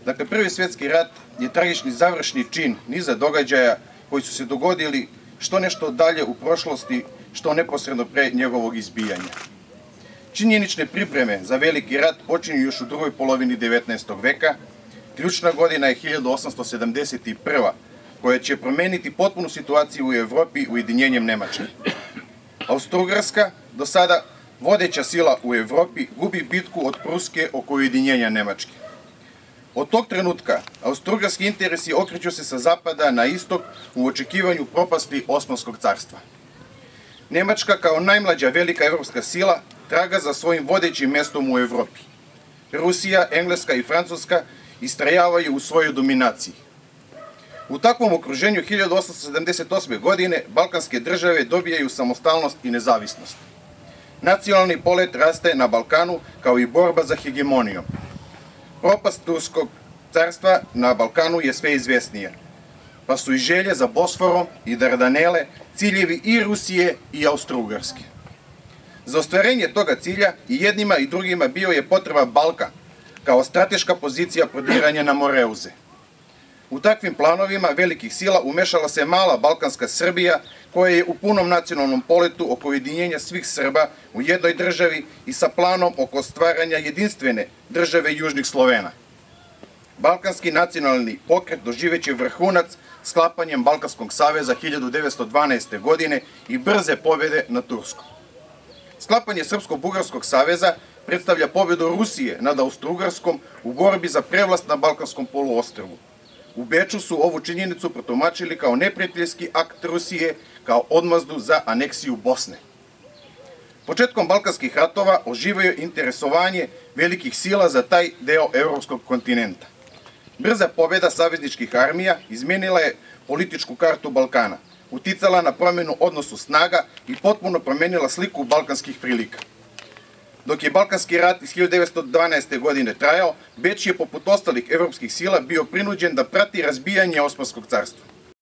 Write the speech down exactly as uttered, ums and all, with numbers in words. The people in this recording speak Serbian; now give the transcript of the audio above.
Dakle, Prvi svjetski rat je tragični završni čin niza događaja koji su se dogodili što nešto dalje u prošlosti, što neposredno pre njegovog izbijanja. Činjenične pripreme za Veliki rat počinju još u drugoj polovini devetnaestog veka. Ključna godina je hiljadu osamsto sedamdeset prva. koja će promeniti potpunu situaciju u Evropi ujedinjenjem Nemačke. Austro-Ugarska, do sada vodeća sila u Evropi, gubi bitku od Pruske oko ujedinjenja Nemačke. Od tog trenutka austro-ugarski interesi okreću se sa zapada na istok u očekivanju propasti Osmanskog carstva. Nemačka kao najmlađa velika evropska sila traga za svojim vodećim mestom u Evropi. Rusija, Engleska i Francuska istrajavaju u svojoj dominaciji. U takvom okruženju hiljadu osamsto sedamdeset osme. godine balkanske države dobijaju samostalnost i nezavisnost. Nacionalni polet raste na Balkanu kao i borba za hegemonijom. Propast Turskog carstva na Balkanu je sve izvesnija, pa su i želje za Bosforom i Dardanele ciljevi i Rusije i Austro-Ugarske. Za ostvarenje toga cilja i jednima i drugima bio je potreba Balkan kao strateška pozicija prodiranja na Moreuze. U takvim planovima velikih sila umešala se mala balkanska Srbija koja je u punom nacionalnom poletu oko ujedinjenja svih Srba u jednoj državi i sa planom oko stvaranja jedinstvene države južnih Slovena. Balkanski nacionalni pokret doživeće vrhunac sklapanjem Balkanskog saveza hiljadu devetsto dvanaeste. godine i brze pobjede na Tursku. Sklapanje Srpsko-Bugarskog saveza predstavlja pobjedu Rusije nad Austro-Ugarskom u borbi za prevlast na Balkanskom poluostrvu. U Beču su ovu činjenicu protumačili kao neprijateljski akt Rusije, kao odmazdu za aneksiju Bosne. Početkom balkanskih ratova oživaju interesovanje velikih sila za taj deo evropskog kontinenta. Brza pobjeda savezničkih armija izmenila je političku kartu Balkana, uticala na promjenu odnosu snaga i potpuno promenila sliku balkanskih prilika. Dok je Balkanski rat iz hiljadu devetsto dvanaeste. godine trajao, Beč je poput ostalih evropskih sila bio prinuđen da prati razbijanje Osmanskog carstva.